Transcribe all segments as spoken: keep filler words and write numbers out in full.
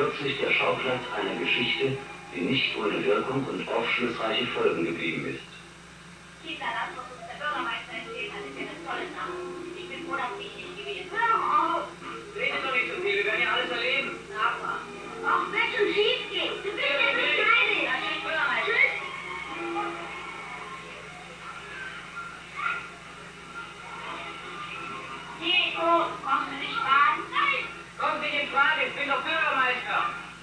plötzlich der Schauplatz einer Geschichte, die nicht ohne Wirkung und aufschlussreiche Folgen geblieben ist. Kinder, das, was uns der Bürgermeister erzählt hat, ist ja eine tolle Sache. Ich bin froh, dass ich nicht gewesen bin. Hör auf! Redet doch nicht so viel, wir werden ja alles erleben. Aber, auch wird schon schief gehen. Du bist ja so klein. Tschüss. Diego, kommst du nicht fahren? Nein! Kommt nicht in Frage, ich bin doch Bürgermeister.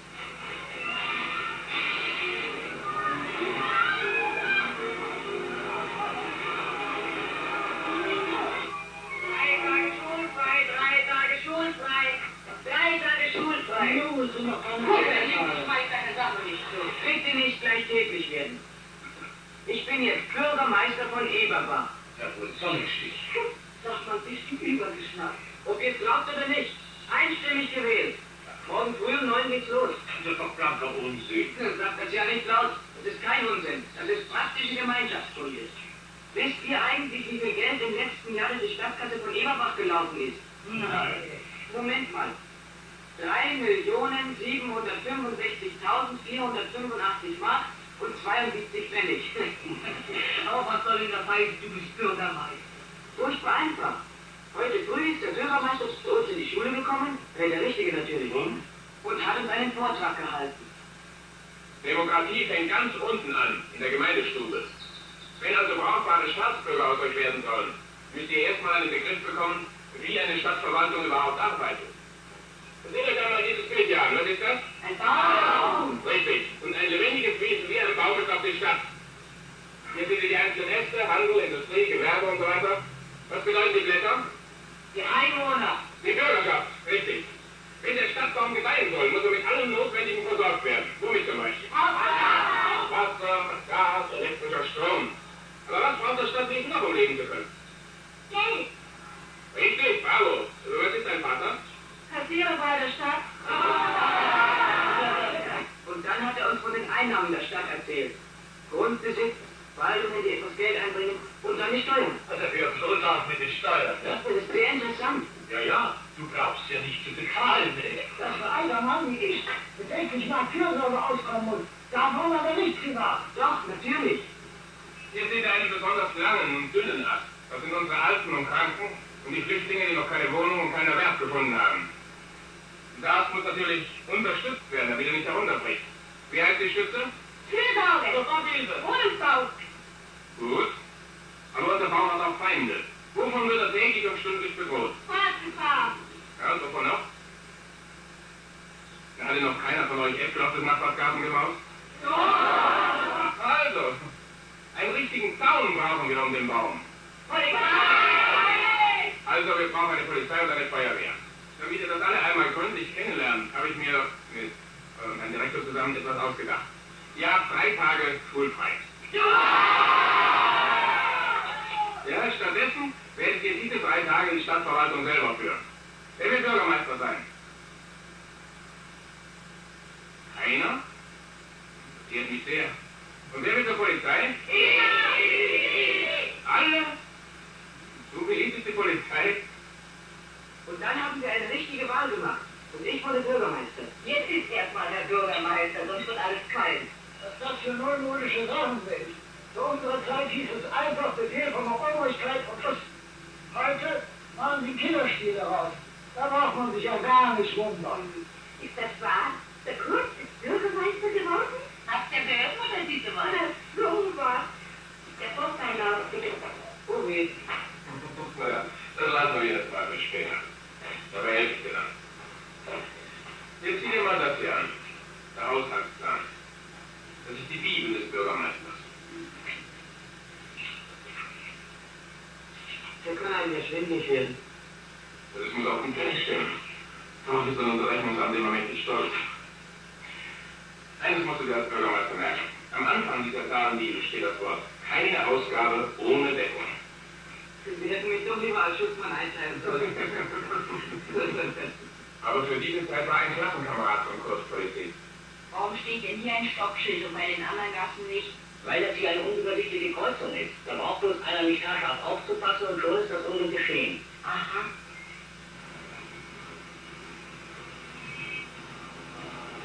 Drei Tage schulfrei, drei Tage schulfrei, drei Tage schulfrei. Nu, sind noch keine Guck, ich weiß deine Sache nicht so. Bitte nicht gleich täglich werden. Ich bin jetzt Bürgermeister von Eberbach. Ja, wohl Sonnenstich. Sagt man, bist du übergeschnappt. Ob ihr es glaubt oder nicht, einstimmig gewählt. Morgen früh um neun geht's los. Das ist doch blanker Unsinn. Sagt das ja nicht laut. Das ist kein Unsinn. Das ist praktische Gemeinschaftspolitik. Wisst ihr eigentlich, wie viel Geld im letzten Jahr in die Stadtkasse von Eberbach gelaufen ist? Nein. Moment mal. drei Millionen siebenhundertfünfundsechzigtausendvierhundertfünfundachtzig Mark und zweiundsiebzig Pfennig. Aber was soll denn das heißen, du bist Bürgermeister? Furchtbar einfach. Heute früh ist der Bürgermeister zu uns in die Schule gekommen, äh, der Richtige natürlich, Und? und hat uns einen Vortrag gehalten. Demokratie fängt ganz unten an, in der Gemeindestube. Wenn also brauchbare Staatsbürger aus euch werden sollen, müsst ihr erstmal einen Begriff bekommen, wie eine Stadtverwaltung überhaupt arbeitet. Seht euch einmal dieses Bild hier an, was ist das? Ein Baum! Richtig. Und ein lebendiges Wesen wie ein Baum ist auf die Stadt. Hier seht ihr die einzelnen Äste, Handel, Industrie, Gewerbe und so weiter. Was bedeuten die Blätter? Die Einwohner! Die Bürgerschaft, richtig. Wenn der Stadtbaum gedeihen soll, muss er mit allem Notwendigen versorgt werden. Womit zum Beispiel? Wasser, Gas, elektrischer Strom. Aber was braucht das Stadtwesen noch, um leben zu können? Geld. Richtig, bravo. Was ist dein Vater? Kassierer bei der Stadt. Und dann hat er uns von den Einnahmen der Stadt erzählt. Grundbesitz, Waldungen, die etwas Geld einbringen und dann die Steuern. Also wir bloß auch mit den Steuern, ne? Das ist sehr interessant. Ja, ja, du brauchst ja nicht zu bezahlen, ne? Dass für einer Mann wie ich mit endlich mal Fürsorge auskommen muss, davon aber nichts gemacht. Doch, natürlich. Hier seht ihr einen besonders langen und dünnen Ast. Das sind unsere Alten und Kranken und die Flüchtlinge, die noch keine Wohnung und keinen Erwerb gefunden haben. Der Ast muss natürlich unterstützt werden, damit er nicht herunterbricht. Wie heißt die Stütze? Fürsorge. Soforthilfe. Wohnungsbau. Gut. Aber unser Baum hat auch Feinde. Wovon wird er täglich und stündlich bedroht? Straßenfahren. Ja, und wovon noch? Da hatte noch keiner von euch Äpfel auf den Nachbarsgarten gemaust? Also, einen richtigen Zaun brauchen wir um den Baum. Also, wir brauchen eine Polizei und eine Feuerwehr. Damit ihr das alle einmal gründlich kennenlernt, habe ich mir mit äh, meinem Direktor zusammen etwas ausgedacht. Ihr habt drei Tage schulfrei. Ja, stattdessen werdet ihr diese drei Tage die Stadtverwaltung selber führen. Wer will Bürgermeister sein? Keiner? Interessiert mich sehr. Und wer will zur Polizei? Alle? So beliebt ist die Polizei. Und dann haben wir eine richtige Wahl gemacht. Und ich wurde Bürgermeister. Jetzt ist erstmal der Bürgermeister, sonst wird alles kalt. Was das für neumodische Sachen sind. Zu unserer Zeit hieß es einfach Befehl von der Obrigkeit und Schluss. Heute machen sie Kinderspiele raus. Da braucht man sich ja gar nicht wundern. Ist das wahr? Der Kurz ist Bürgermeister geworden? Habt ihr gehört, oder diese Mal? So was. Der Posteinlauf, bitte. Oh weh. Naja, das lassen wir jetzt mal bis später. Dabei helfe ich dir dann. Jetzt sieh dir mal das hier an. Der Haushaltsplan. Das ist die Bibel des Bürgermeisters. Der kann einem ja schwindelig werden. Das muss auch nicht stimmen. Darauf ist dann unser Rechnungsamt immer mächtig stolz. Eines musst du dir als Bürgermeister merken. Am Anfang dieser Zahlenbibel steht das Wort: keine Ausgabe ohne Deckung. Sie hätten mich doch lieber als Schutzmann einteilen sollen. Aber für diese Zeit war ein Klassenkamerad von Kurspolizei. Warum steht denn hier ein Stoppschild und bei den anderen Gassen nicht? Weil das hier eine unübersichtliche Kreuzung ist. Da braucht bloß einer nicht haarscharf aufzupassen und schon ist das Unglück geschehen. Aha.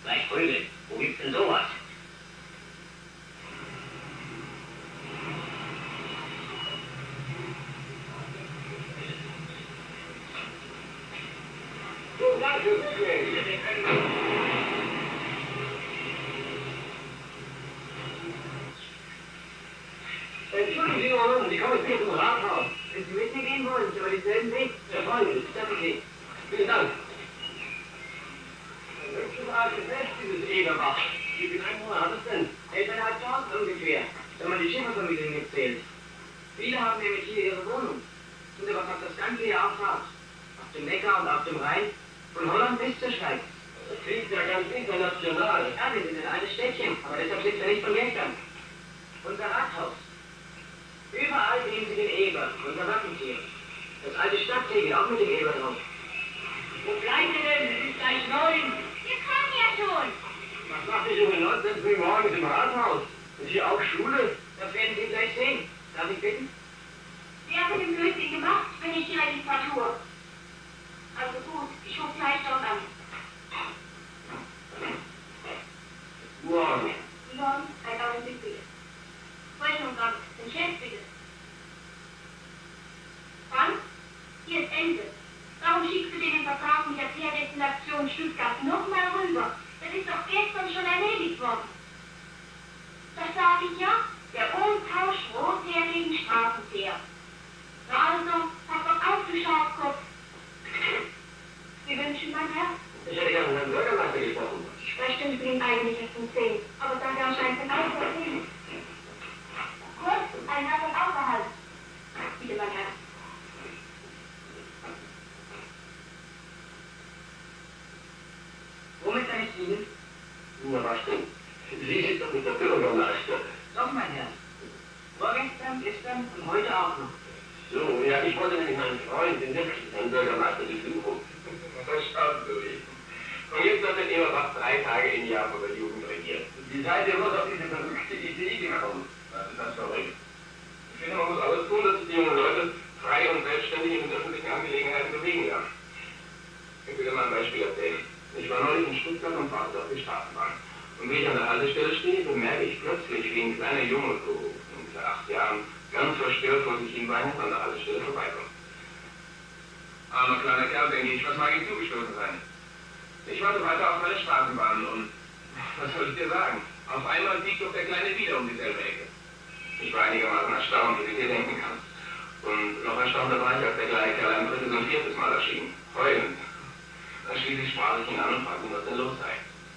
Gleich prügeln. Wo gibt's denn sowas? So, danke. Entschuldigen Sie, Mann, ich komme jetzt zum Rathaus. Wenn Sie mit mir gehen wollen, ist aber denselben Weg. Herr Freunde, Danke Sie. vielen Dank. Ein hübsches altes Fest, dieses Eberbach. Wie viel Einwohner hat es denn? elftausendfünfhundert ungefähr, wenn man die Schifferfamilien mitzählt. Viele haben nämlich hier ihre Wohnung. Sind aber fast das ganze Jahr auf Fahrt. Auf dem Neckar und auf dem Rhein, von Holland bis zur Schweiz. Das klingt ja ganz international. Ja, wir sind ein altes Städtchen, aber deshalb sind wir nicht von gestern. Unser Rathaus. Überall sehen Sie den Eber, unser Wappentier. Das alte Stadtsiegel, auch mit dem Eber drauf. Wo bleibt ihr denn? Es ist gleich neun. Wir kommen ja schon. Was macht die junge Leute denn früh morgens im Rathaus? Ist hier auch Schule? Das werden Sie gleich sehen. Darf ich bitten? Wer hat den Blödsinn gemacht? Ich bin nicht die Registratur. Also gut, ich rufe gleich dort an. Morgen. Morgen, ein Augenblick bitte. Freundin Frank, den Chef bitte. Frank, hier ist Ende. Warum schickst du den Vertrag mit der Fährdestination Stuttgart nochmal rüber? Das ist doch gestern schon erledigt worden. Das sage ich ja, der Umtausch Rotwehr gegen Straßenwehr. Na also, pass doch auf, du Schafkopf. Sie wünschen, mein Herr? Ich hätte gerne mit Herrn Bürgermeister gesprochen. Die Sprechstunde beginnt eigentlich erst um zehn, aber da wir anscheinend ein Auto sehen. Kurz, ein Herr von außerhalb. Bitte, mein Herr. Womit kann ich dienen? Na was denn? Sie sind doch nicht der Bürgermeister. Doch, mein Herr. Vorgestern, gestern und heute auch noch. So, ja, ich wollte nämlich meinen Freund, den nächsten Herrn Bürgermeister, besuchen. Verstanden, Louis. Und jetzt wird in Eberbach drei Tage im Jahr von der Jugend regiert. Wie seid ihr bloß auf diese verrückte Idee gekommen? Das ist das verrückt. Ich finde, man muss alles tun, dass sich die jungen Leute frei und selbstständig in den öffentlichen Angelegenheiten bewegen lernen. Ich will dir mal ein Beispiel erzählen. Ich war neulich in Stuttgart und warte auf die Straßenbahn. Und wie ich an der Haltestelle stehe, bemerke ich plötzlich, wie ein kleiner Junge, so ungefähr acht Jahren, ganz verstört vor sich hin weinend an der Haltestelle vorbeikommt. Armer kleiner Kerl, denke ich, was mag ihm zugestoßen sein? Ich warte weiter auf meine Straßenbahn und, was soll ich dir sagen, auf einmal biegt doch der Kleine wieder um dieselbe Ecke. Ich war einigermaßen erstaunt, wie du dir denken kannst. Und noch erstaunter war ich, als der kleine Kerl ein drittes und viertes Mal erschien, heulend. Dann schließlich sprach ich ihn an und fragte ihn, was denn los sei.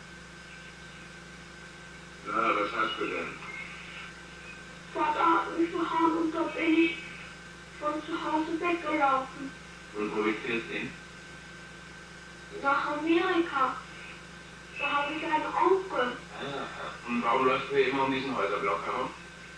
Na, was hast du denn? Vater hat mich verhauen und da bin ich von zu Hause weggelaufen. Und wo willst du jetzt hin? Nach Amerika. Da habe ich einen Onkel. Ah, und warum läufst du immer um diesen Häuserblock herum?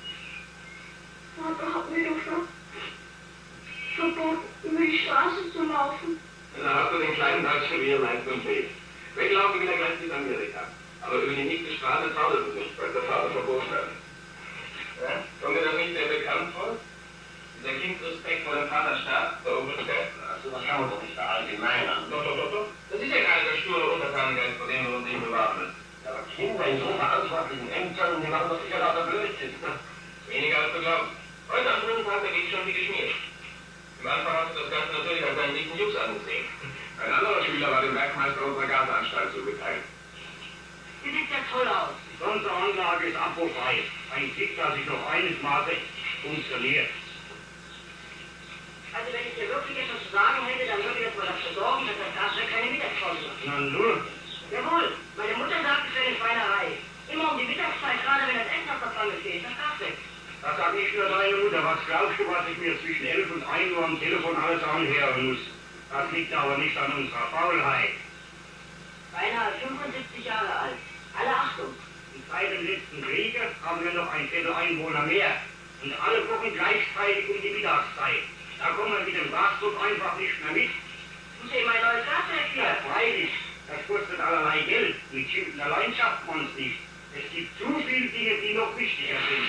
Vater hat mir doch schon verboten, über die Straße zu laufen. Dann hast du den kleinen Deutschen wie er meinst und willst. Weglaufen will er gleich bis Amerika. Aber über die nächste Straße traut es nicht, weil der Vater verboten hat. Ja? Kommt dir das nicht sehr bekannt vor? Dieser Kindsrespekt vor dem Vater starb, der Oberste. Also, das kann man doch nicht verallgemeinern. Doch, doch, doch, doch. Das ist ja gerade der sture Untertanengeist, vor dem wir uns nicht bewahren. Aber Kinder in so verantwortlichen Ämtern, die machen doch sicher lauter Blödsinn. Weniger als du glaubst. Heute am dritten Tag dagegen schon wie geschmiert. Im Anfang hast du das Ganze natürlich als einen dicken Jux angesehen. Ein anderer Schüler war dem Werkmeister unserer Gasanstalt zugeteilt. Sie sieht ja toll aus. Die ganze Anlage ist abbruchfrei. Ein Kick, das sich noch einigermaßen funktioniert. Also wenn ich dir wirklich etwas zu sagen hätte, dann würde ich das mal dafür sorgen, dass das Gas keine Mittagspause macht. Na nur, Jawohl, meine Mutter sagt, es wäre eine Schweinerei. Immer um die Mittagszeit, gerade wenn das Essen auf der Pfanne steht, das Gas weg. das sagt nicht nur deine Mutter. Was glaubst du, was ich mir zwischen elf und ein Uhr am Telefon alles anhören muss? Das liegt aber nicht an unserer Faulheit. Beinahe fünfundsiebzig Jahre alt. Alle Achtung. Und seit dem letzten Kriege haben wir noch ein Viertel Einwohner mehr. Und alle kochen gleichzeitig um die Mittagszeit. Da kommen wir mit dem Gasdruck einfach nicht mehr mit. Muss ich mein neues Gaswerk Ja, hier? freilich. Das kostet allerlei Geld. Mit Schimpfen allein schafft man es nicht. Es gibt zu viele Dinge, die noch wichtiger sind.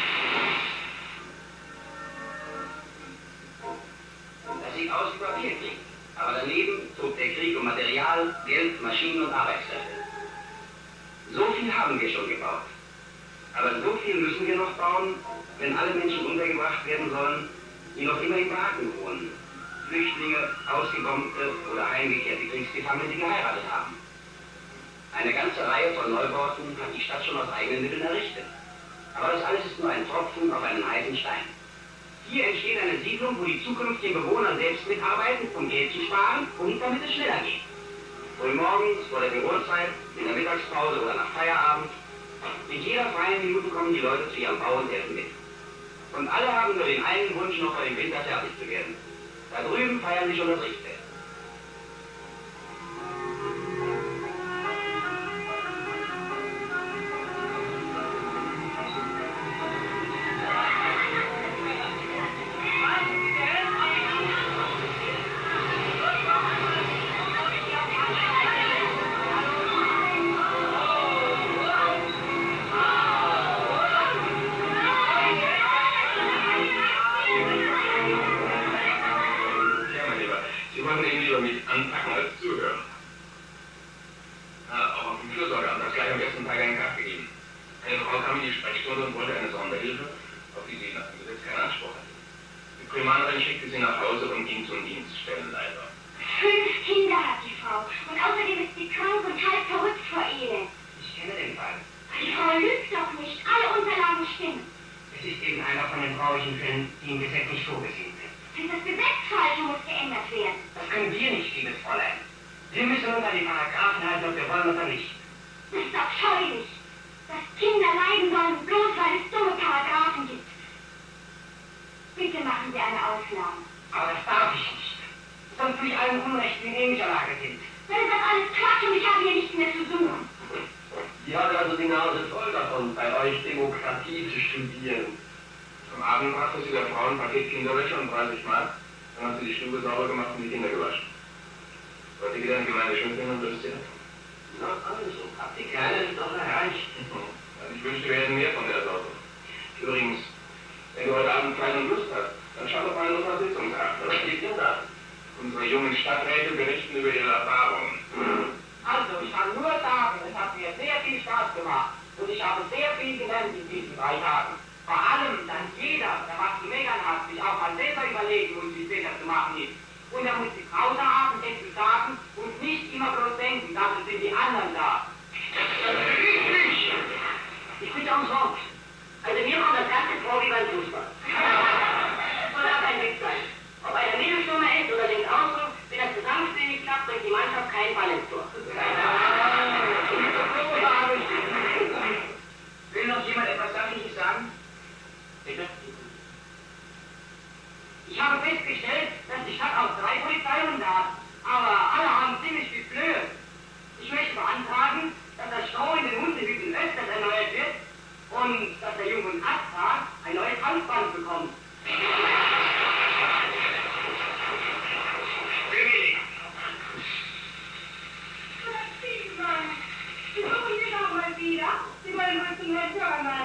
Das sieht aus wie Papierkrieg. Aber daneben tobt der Krieg um Material, Geld, Maschinen und Arbeitskräfte. viel haben wir schon gebaut. Aber so viel müssen wir noch bauen, wenn alle Menschen untergebracht werden sollen, die noch immer im Wagen wohnen. Flüchtlinge, Ausgebombte oder heimgekehrte Kriegsgefangene, die geheiratet haben. Eine ganze Reihe von Neubauten hat die Stadt schon aus eigenen Mitteln errichtet. Aber das alles ist nur ein Tropfen auf einen heißen Stein. Hier entsteht eine Siedlung, wo die zukünftigen Bewohner selbst mitarbeiten, um Geld zu sparen und damit es schneller geht. Früh morgens, vor der Bürozeit, in der Mittagspause oder nach Feierabend. In jeder freien Minute kommen die Leute zu ihrem Bau und helfen mit. Und alle haben nur den einen Wunsch, noch vor dem Winter fertig zu werden. Da drüben feiern sie schon das Richtfest. Anpacken als zuhören. Ah, auch auf dem Fürsorgeamt hat gleich am ersten Tag einen Kaffee gegeben. Eine Frau kam in die Sprechstunde und wollte eine Sonderhilfe, auf die sie nach dem Gesetz keinen Anspruch hatte. Die Primanerin schickte sie nach Hause und ging zum Dienststellenleiter. Fünf Kinder hat die Frau und außerdem ist sie krank und halb verrückt vor Elend. Ich kenne den Fall. Die Frau lügt doch nicht, alle Unterlagen stimmen. Es ist eben einer von den traurigen Fällen, die im Gesetz nicht vorgesehen sind. Das Gesetz falsch und muss geändert werden. Das können wir nicht, liebes Fräulein. Wir müssen uns an die Paragraphen halten, ob wir wollen oder nicht. Das ist abscheulich, dass Kinder leiden sollen, bloß weil es dumme Paragraphen gibt. Bitte machen Sie eine Ausnahme. Aber das darf ich nicht. Sonst will ich allen Unrechten in ähnlicher Lage sind. Dann ist das alles Quatsch und ich habe hier nichts mehr zu suchen. Sie hat also die Nase voll davon, bei euch Demokratie zu studieren. Am Abend brachte sie der Frau ein Paket Kinderwäsche und dreißig Mark. Dann hat sie die Stube sauber gemacht und die Kinder gewaschen. Wollt ihr wieder eine Gemeinde schön finden und löst sie ab? Na also, habt die Kleine doch erreicht. Also ich wünschte, wir hätten mehr von der Sorte. Übrigens, wenn du heute Abend keine Lust hast, dann schau doch mal in unserer Sitzungstag. Was steht denn da? Unsere jungen Stadträte berichten über ihre Erfahrungen. Also, ich kann nur sagen, es hat mir sehr viel Spaß gemacht und ich habe sehr viel gelernt in diesen drei Tagen. Vor allem, dass jeder, der was zu meckern hat, sich auch mal selber überlegen muss, wie es besser zu machen ist. Und er muss sich außer Abendessen sagen und nicht immer bloß denken, dafür sind die anderen da. Richtig! Ich bitte ums Wort. Also mir kommt das Ganze vor wie beim Fußball. Soll das ein Witz sein? Ob eine Mittelstürmer ist oder links außen, wenn das Zusammenspiel nicht klappt, bringt die Mannschaft keinen Ball ins Tor. Will noch jemand etwas Sachliches sagen? Bitte? Ich habe festgestellt, dass die Stadt auch drei Polizeihunden hat, aber alle haben ziemlich viel Flöhe. Ich möchte beantragen, dass das Stroh in den Hundehütten öfters erneuert wird und dass der Junghund Astra ein neues Halsband bekommt. Sie suchen mich auch mal wieder. Sie wollen wohl zum Herrn Hörner.